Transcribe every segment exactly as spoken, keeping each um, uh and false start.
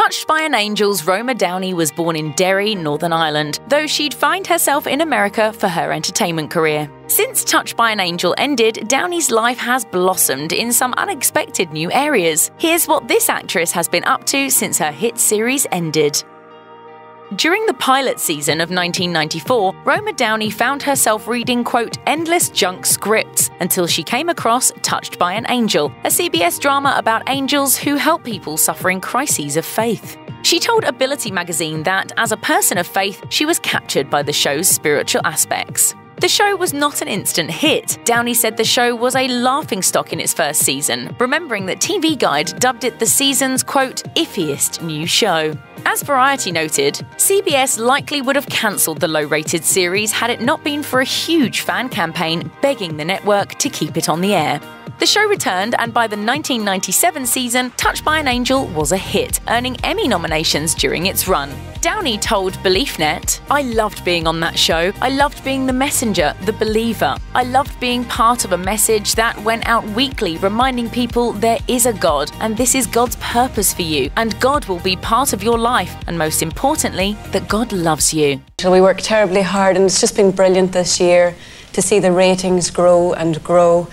Touched by an Angel's Roma Downey was born in Derry, Northern Ireland, though she'd find herself in America for her entertainment career. Since Touched by an Angel ended, Downey's life has blossomed in some unexpected new areas. Here's what this actress has been up to since her hit series ended. During the pilot season of nineteen ninety-four, Roma Downey found herself reading, quote, endless junk scripts until she came across Touched by an Angel, a C B S drama about angels who help people suffering crises of faith. She told Ability magazine that, as a person of faith, she was captured by the show's spiritual aspects. The show was not an instant hit. Downey said the show was a laughingstock in its first season, remembering that T V Guide dubbed it the season's, quote, iffiest new show. As Variety noted, C B S likely would have cancelled the low-rated series had it not been for a huge fan campaign begging the network to keep it on the air. The show returned, and by the nineteen ninety-seven season, Touched by an Angel was a hit, earning Emmy nominations during its run. Downey told BeliefNet, "I loved being on that show. I loved being the messenger, the believer. I loved being part of a message that went out weekly reminding people there is a God, and this is God's purpose for you, and God will be part of your life, and most importantly, that God loves you." We work terribly hard, and it's just been brilliant this year to see the ratings grow and grow.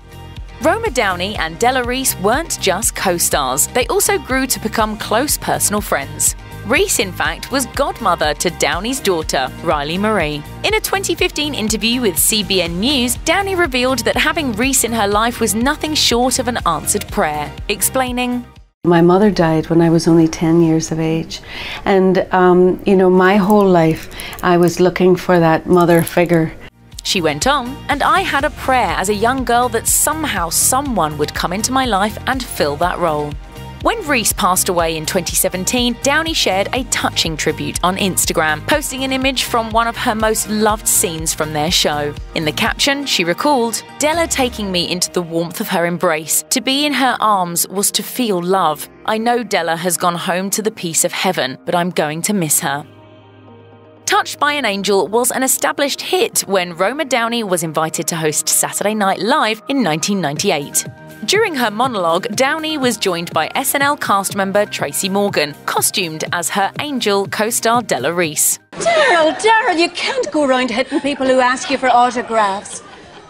Roma Downey and Della Reese weren't just co-stars, they also grew to become close personal friends. Reese, in fact, was godmother to Downey's daughter, Riley Marie. In a twenty fifteen interview with C B N News, Downey revealed that having Reese in her life was nothing short of an answered prayer, explaining, My mother died when I was only ten years of age, and um, you know, my whole life I was looking for that mother figure. She went on, and I had a prayer as a young girl that somehow someone would come into my life and fill that role. When Reese passed away in twenty seventeen, Downey shared a touching tribute on Instagram, posting an image from one of her most loved scenes from their show. In the caption, she recalled, "Della taking me into the warmth of her embrace. To be in her arms was to feel love. I know Della has gone home to the peace of heaven, but I'm going to miss her." Touched by an Angel was an established hit when Roma Downey was invited to host Saturday Night Live in nineteen ninety-eight. During her monologue, Downey was joined by S N L cast member Tracy Morgan, costumed as her angel co-star Della Reese. Daryl, Daryl, you can't go around hitting people who ask you for autographs.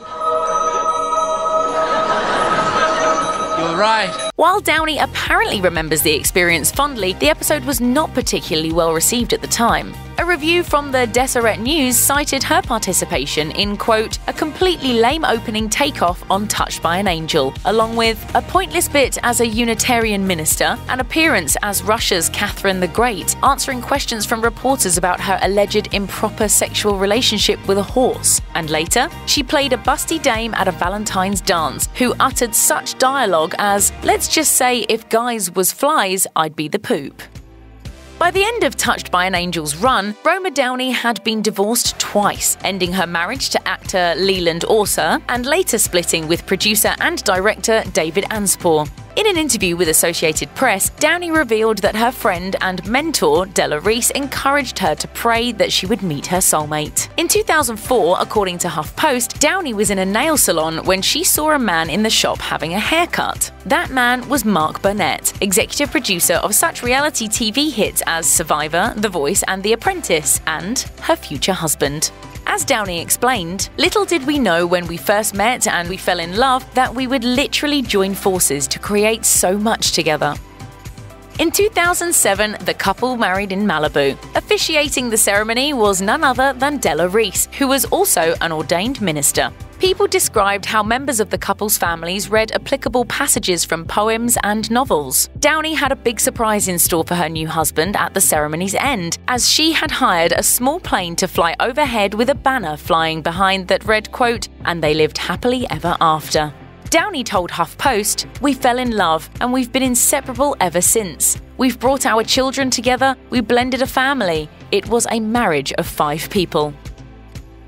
You're right. While Downey apparently remembers the experience fondly, the episode was not particularly well received at the time. A review from the Deseret News cited her participation in, quote, a completely lame opening takeoff on Touched by an Angel, along with a pointless bit as a Unitarian minister, an appearance as Russia's Catherine the Great, answering questions from reporters about her alleged improper sexual relationship with a horse. And later, she played a busty dame at a Valentine's dance, who uttered such dialogue as, let's just say if guys was flies, I'd be the poop. By the end of Touched by an Angel's run, Roma Downey had been divorced twice, ending her marriage to actor Leland Orser and later splitting with producer and director David Anspaugh. In an interview with Associated Press, Downey revealed that her friend and mentor, Della Reese, encouraged her to pray that she would meet her soulmate. In two thousand four, according to HuffPost, Downey was in a nail salon when she saw a man in the shop having a haircut. That man was Mark Burnett, executive producer of such reality T V hits as Survivor, The Voice, and The Apprentice, and her future husband. As Downey explained, little did we know when we first met and we fell in love that we would literally join forces to create so much together. In two thousand seven, the couple married in Malibu. Officiating the ceremony was none other than Della Reese, who was also an ordained minister. People described how members of the couple's families read applicable passages from poems and novels. Downey had a big surprise in store for her new husband at the ceremony's end, as she had hired a small plane to fly overhead with a banner flying behind that read, quote, and they lived happily ever after. Downey told HuffPost, "We fell in love, and we've been inseparable ever since. We've brought our children together, we blended a family. It was a marriage of five people."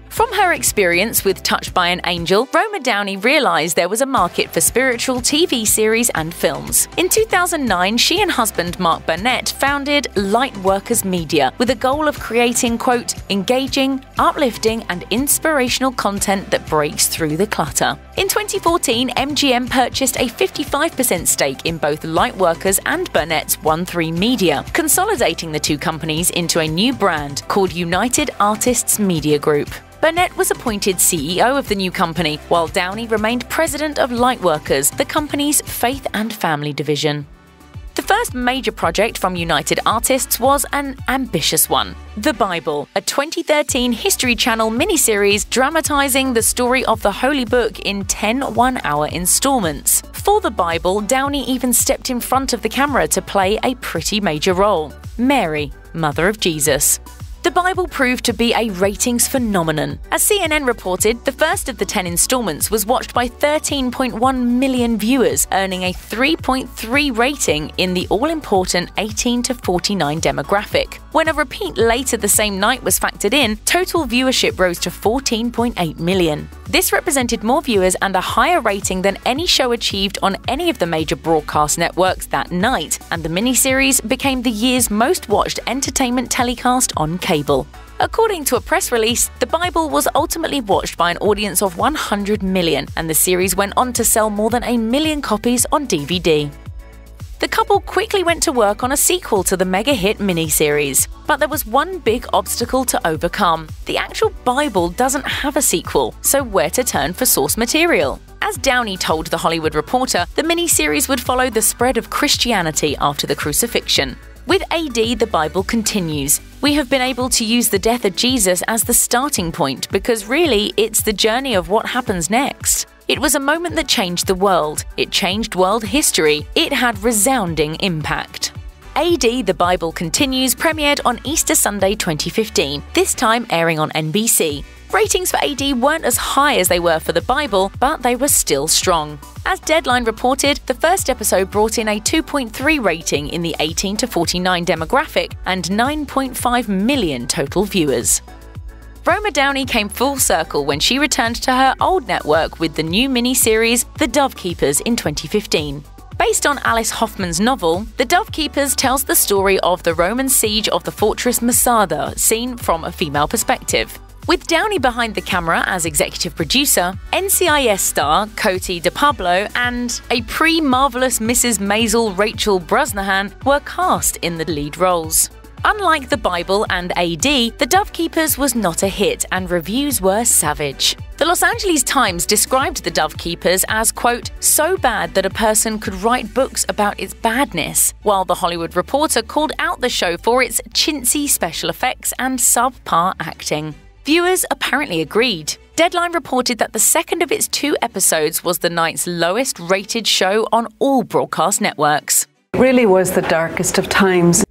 From her experience with Touched by an Angel, Roma Downey realized there was a market for spiritual T V series and films. In two thousand nine, she and husband Mark Burnett founded Lightworkers Media with a goal of creating, quote, engaging, uplifting, and inspirational content that breaks through the clutter. In twenty fourteen, M G M purchased a fifty-five percent stake in both Lightworkers and Burnett's one three Media, consolidating the two companies into a new brand called United Artists Media Group. Burnett was appointed C E O of the new company, while Downey remained president of Lightworkers, the company's faith and family division. The first major project from United Artists was an ambitious one, The Bible, a twenty thirteen History Channel miniseries dramatizing the story of the Holy Book in ten one-hour installments. For The Bible, Downey even stepped in front of the camera to play a pretty major role, Mary, mother of Jesus. The Bible proved to be a ratings phenomenon. As C N N reported, the first of the ten installments was watched by thirteen point one million viewers, earning a three point three rating in the all-important eighteen to forty-nine demographic. When a repeat later the same night was factored in, total viewership rose to fourteen point eight million. This represented more viewers and a higher rating than any show achieved on any of the major broadcast networks that night, and the miniseries became the year's most watched entertainment telecast on cable. According to a press release, The Bible was ultimately watched by an audience of one hundred million, and the series went on to sell more than a million copies on D V D. The couple quickly went to work on a sequel to the mega-hit miniseries. But there was one big obstacle to overcome. The actual Bible doesn't have a sequel, so where to turn for source material? As Downey told The Hollywood Reporter, the miniseries would follow the spread of Christianity after the crucifixion. With A D, the Bible continues. We have been able to use the death of Jesus as the starting point because really it's the journey of what happens next. It was a moment that changed the world. It changed world history. It had resounding impact. A D, the Bible continues premiered on Easter Sunday twenty fifteen, this time airing on N B C. Ratings for A D weren't as high as they were for The Bible, but they were still strong. As Deadline reported, the first episode brought in a two point three rating in the eighteen to forty-nine demographic and nine point five million total viewers. Roma Downey came full circle when she returned to her old network with the new miniseries The Dovekeepers in twenty fifteen. Based on Alice Hoffman's novel, The Dovekeepers tells the story of the Roman siege of the fortress Masada, seen from a female perspective. With Downey behind the camera as executive producer, N C I S star Coty DePablo and a pre-Marvelous Missus Maisel Rachel Brosnahan were cast in the lead roles. Unlike The Bible and A D, The Dovekeepers was not a hit and reviews were savage. The Los Angeles Times described The Dovekeepers as, quote, so bad that a person could write books about its badness, while The Hollywood Reporter called out the show for its chintzy special effects and subpar acting. Viewers apparently agreed. Deadline reported that the second of its two episodes was the night's lowest-rated show on all broadcast networks. It really was the darkest of times.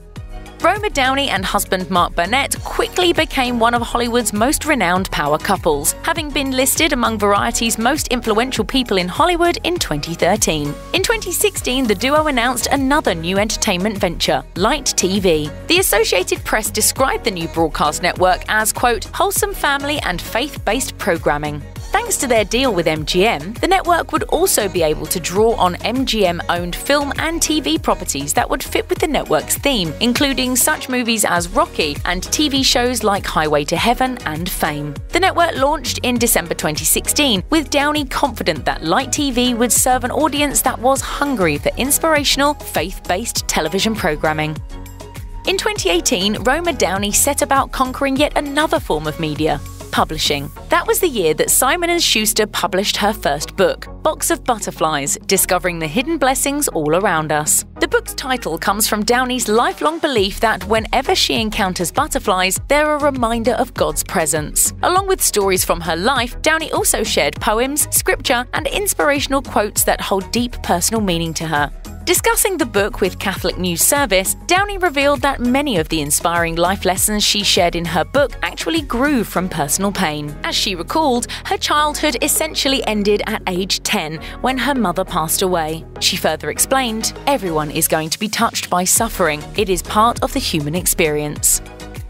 Roma Downey and husband Mark Burnett quickly became one of Hollywood's most renowned power couples, having been listed among Variety's most influential people in Hollywood in twenty thirteen. In twenty sixteen, the duo announced another new entertainment venture, Light T V. The Associated Press described the new broadcast network as, quote, wholesome family and faith-based programming. Thanks to their deal with M G M, the network would also be able to draw on M G M-owned film and T V properties that would fit with the network's theme, including such movies as Rocky and T V shows like Highway to Heaven and Fame. The network launched in December twenty sixteen, with Downey confident that Light T V would serve an audience that was hungry for inspirational, faith-based television programming. In twenty eighteen, Roma Downey set about conquering yet another form of media, publishing. That was the year that Simon and Schuster published her first book, Box of Butterflies, Discovering the Hidden Blessings All Around Us. The book's title comes from Downey's lifelong belief that whenever she encounters butterflies, they're a reminder of God's presence. Along with stories from her life, Downey also shared poems, scripture, and inspirational quotes that hold deep personal meaning to her. Discussing the book with Catholic News Service, Downey revealed that many of the inspiring life lessons she shared in her book actually grew from personal pain. As she recalled, her childhood essentially ended at age ten when her mother passed away. She further explained, "Everyone is going to be touched by suffering. It is part of the human experience."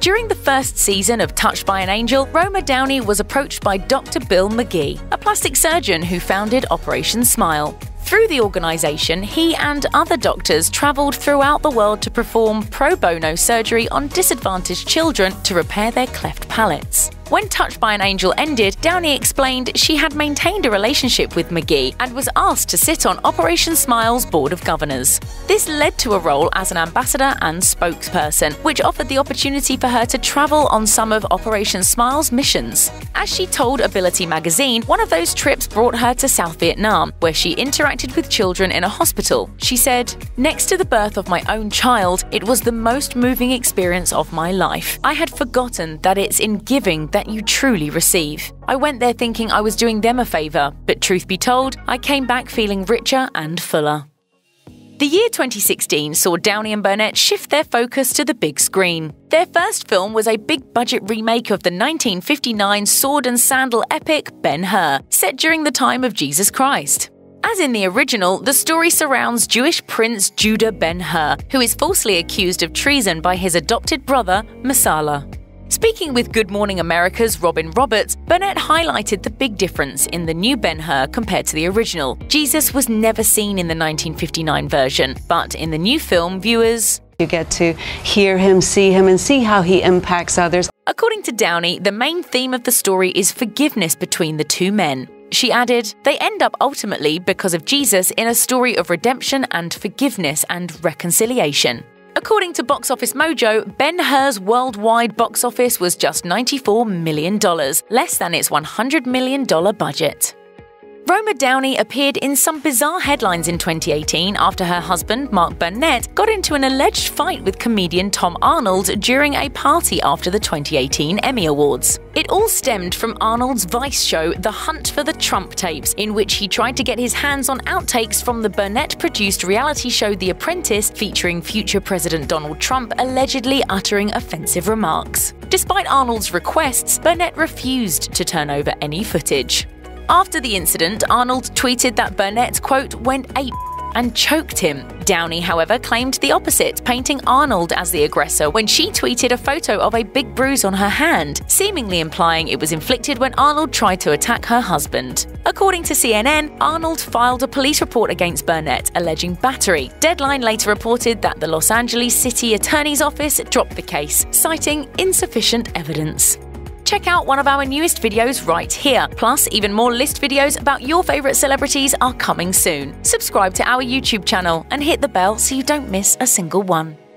During the first season of Touched by an Angel, Roma Downey was approached by Doctor Bill McGee, a plastic surgeon who founded Operation Smile. Through the organization, he and other doctors traveled throughout the world to perform pro bono surgery on disadvantaged children to repair their cleft palates. When Touched by an Angel ended, Downey explained she had maintained a relationship with McGee and was asked to sit on Operation Smile's board of governors. This led to a role as an ambassador and spokesperson, which offered the opportunity for her to travel on some of Operation Smile's missions. As she told Ability magazine, one of those trips brought her to South Vietnam, where she interacted with children in a hospital. She said, "Next to the birth of my own child, it was the most moving experience of my life. I had forgotten that it's in giving that you truly receive. I went there thinking I was doing them a favor, but truth be told, I came back feeling richer and fuller." The year twenty sixteen saw Downey and Burnett shift their focus to the big screen. Their first film was a big-budget remake of the nineteen fifty-nine sword and sandal epic Ben-Hur, set during the time of Jesus Christ. As in the original, the story surrounds Jewish Prince Judah Ben-Hur, who is falsely accused of treason by his adopted brother, Messala. Speaking with Good Morning America's Robin Roberts, Burnett highlighted the big difference in the new Ben-Hur compared to the original. Jesus was never seen in the nineteen fifty-nine version, but in the new film, viewers You get to hear him, see him, and see how he impacts others. According to Downey, the main theme of the story is forgiveness between the two men. She added, "They end up ultimately, because of Jesus, in a story of redemption and forgiveness and reconciliation." According to Box Office Mojo, Ben-Hur's worldwide box office was just ninety-four million dollars, less than its one hundred million dollars budget. Roma Downey appeared in some bizarre headlines in twenty eighteen after her husband, Mark Burnett, got into an alleged fight with comedian Tom Arnold during a party after the twenty eighteen Emmy Awards. It all stemmed from Arnold's Vice show The Hunt for the Trump Tapes, in which he tried to get his hands on outtakes from the Burnett-produced reality show The Apprentice, featuring future President Donald Trump allegedly uttering offensive remarks. Despite Arnold's requests, Burnett refused to turn over any footage. After the incident, Arnold tweeted that Burnett, quote, went ape and choked him. Downey, however, claimed the opposite, painting Arnold as the aggressor when she tweeted a photo of a big bruise on her hand, seemingly implying it was inflicted when Arnold tried to attack her husband. According to C N N, Arnold filed a police report against Burnett, alleging battery. Deadline later reported that the Los Angeles City Attorney's Office dropped the case, citing insufficient evidence. Check out one of our newest videos right here. Plus, even more list videos about your favorite celebrities are coming soon. Subscribe to our YouTube channel and hit the bell so you don't miss a single one.